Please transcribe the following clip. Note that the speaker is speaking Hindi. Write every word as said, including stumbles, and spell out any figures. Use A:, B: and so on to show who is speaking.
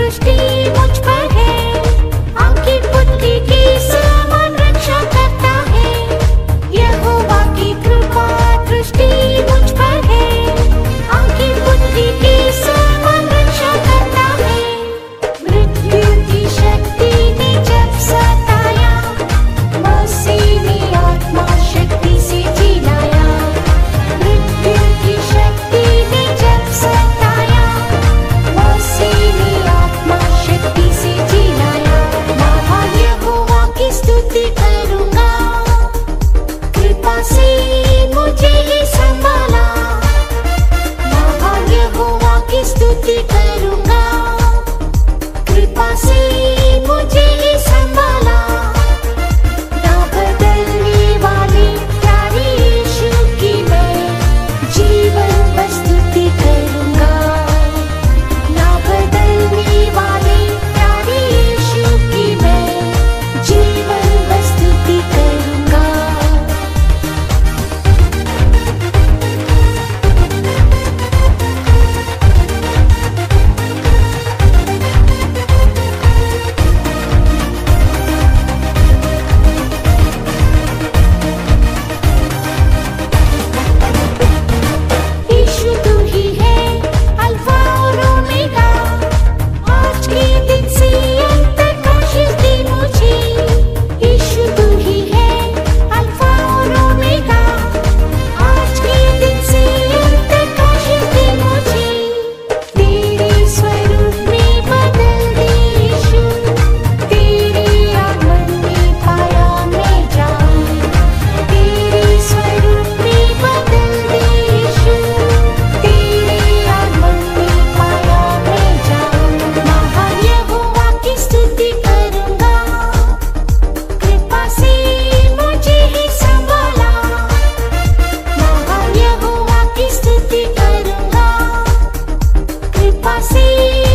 A: दृष्टि मुझ पर है, आंखी पुत्री की समान रक्षा करता है। यहोवा की कृपा दृष्टि मुझ पर है, आंखी पुत्री की समान रक्षा करता है। मृत्यु की शक्ति ने जब सताया, मसीह ने आत्मा शक्ति से जिलाया। मृत्यु की शक्ति ने जब सताया, मसीह ने आत्मा शक्ति से जिलाया। महान यहोवा की स्तुति करूंगा, कृपा से मुझे ही संभाला। महान यहोवा की स्तुति करूंगा, कृपा से मुझे ही संभाला। ना बदलने वाले प्यारे यीशु की मैं जीवन बस स्तुति करूंगा। ना बदलने वाले प्यारे यीशु की मैं जीवन बस स्तुति करूंगा। यीशु तू ही है अल्फा और ओमेगा, आज के दिन से अंत तक आशीष दे मुझे। यीशु तू ही है अल्फा और ओमेगा, आज के दिन से अंत तक आशीष दे मुझे। तेरे स्वरूप में बदल दे यीशु, तेरे आगमन में पाया मैं जाऊं। तेरे स्वरूप में बदल दे यीशु, तेरे आगमन में पाया मैं जाऊं। महान यहोवा की स्तुति करूंगा, कृपा से मुझे ही संभाला। महान यहोवा की स्तुति करूंगा, कृपा से